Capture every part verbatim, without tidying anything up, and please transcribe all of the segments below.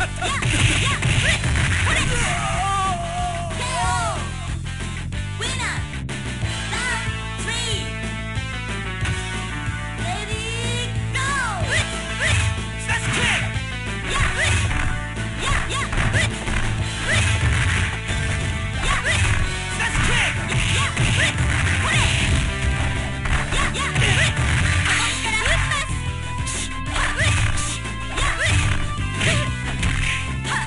はっ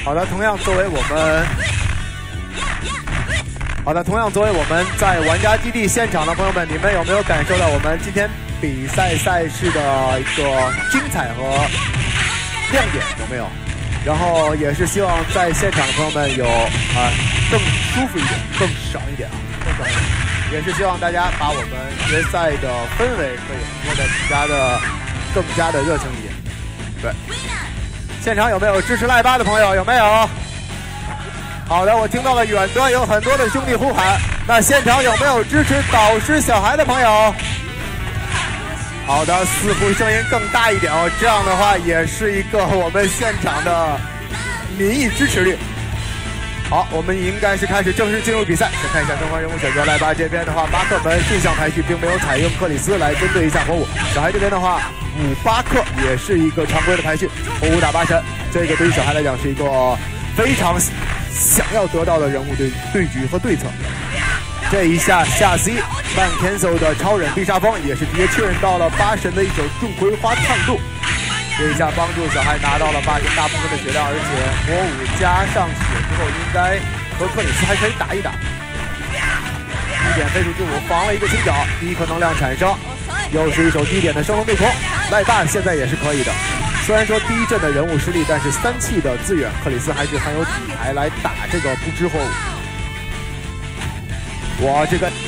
好的，同样作为我们，好的，同样作为我们在玩家基地现场的朋友们，你们有没有感受到我们今天比赛赛事的一个精彩和亮点？有没有？然后也是希望在现场的朋友们有啊、呃、更舒服一点，更爽一点啊，更爽一点。也是希望大家把我们决赛的氛围可以做得更加的、更加的热情一点。对。现场有没有支持赖巴的朋友？有没有？好的，我听到了远端有很多的兄弟呼喊。那现场有没有支持导师小孩的朋友？好的，似乎声音更大一点哦。这样的话，也是一个我们现场的民意支持率。好，我们应该是开始正式进入比赛。先看一下正方人物选择，赖巴这边的话，巴克本顺向排序，并没有采用克里斯来针对一下火舞。小孩这边的话，五巴克也是一个常规的排序，火舞打八神，这个对于小孩来讲是一个非常想要得到的人物对对局和对策。这一下下 C 半 cancel 的超忍必杀风也是直接确认到了八神的一手重葵花烫度。这一下帮助小孩拿到了八神大部分的血量，而且火舞加上血之后，应该和克里斯还可以打一打。一点飞出之舞防了一个清角，第一颗能量产生，又是一手低点的升龙对空。赖霸现在也是可以的，虽然说第一阵的人物失利，但是三气的资源，克里斯还是很有底牌来打这个不知火舞。哇，这个。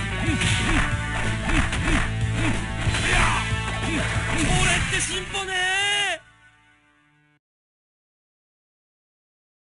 進歩ね